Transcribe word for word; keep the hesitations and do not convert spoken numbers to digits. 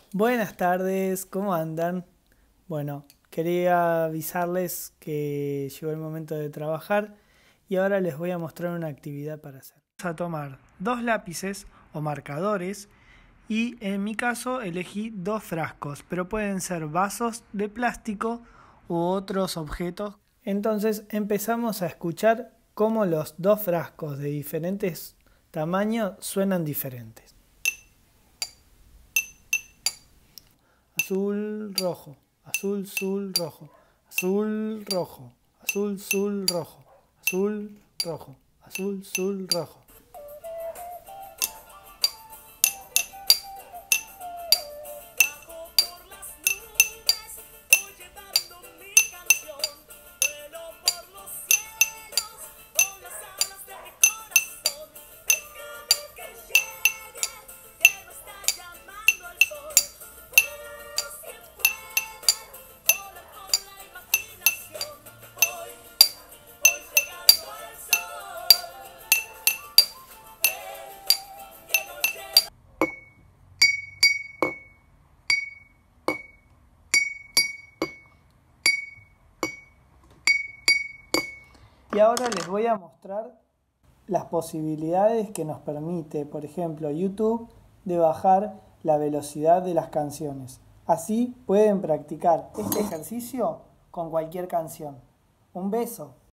Buenas tardes, ¿cómo andan? Bueno, quería avisarles que llegó el momento de trabajar y ahora les voy a mostrar una actividad para hacer. Vamos a tomar dos lápices o marcadores y en mi caso elegí dos frascos, pero pueden ser vasos de plástico u otros objetos. Entonces empezamos a escuchar cómo los dos frascos de diferentes tamaños suenan diferentes. Azul, rojo, azul, azul, rojo, azul, rojo, azul, azul, rojo, azul, rojo, azul, azul, rojo. Bajo por las nubes, voy llevando mi canción. Vuelo por los cielos con las alas de mi corazón. Déjame que llegue, que me está llamando el sol. Vuelos que pueden volar con la imaginación. Voy, voy llegando al sol. Ven, que nos lleva. Y ahora les voy a mostrar las posibilidades que nos permite, por ejemplo, YouTube, de bajar la velocidad de las canciones. Así pueden practicar este ejercicio con cualquier canción. Un beso.